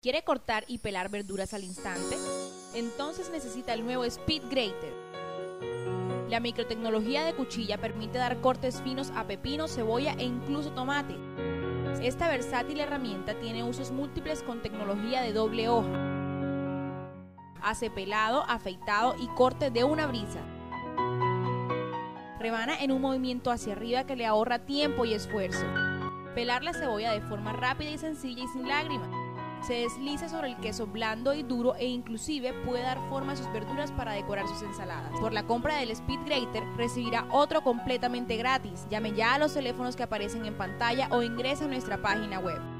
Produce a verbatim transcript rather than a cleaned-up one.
¿Quiere cortar y pelar verduras al instante? Entonces necesita el nuevo Speed Grater. La microtecnología de cuchilla permite dar cortes finos a pepino, cebolla e incluso tomate. Esta versátil herramienta tiene usos múltiples con tecnología de doble hoja. Hace pelado, afeitado y corte de una brisa. Rebana en un movimiento hacia arriba que le ahorra tiempo y esfuerzo. Pelar la cebolla de forma rápida y sencilla y sin lágrimas. Se desliza sobre el queso blando y duro e inclusive puede dar forma a sus verduras para decorar sus ensaladas. Por la compra del Speed Grater recibirá otro completamente gratis. Llame ya a los teléfonos que aparecen en pantalla o ingrese a nuestra página web.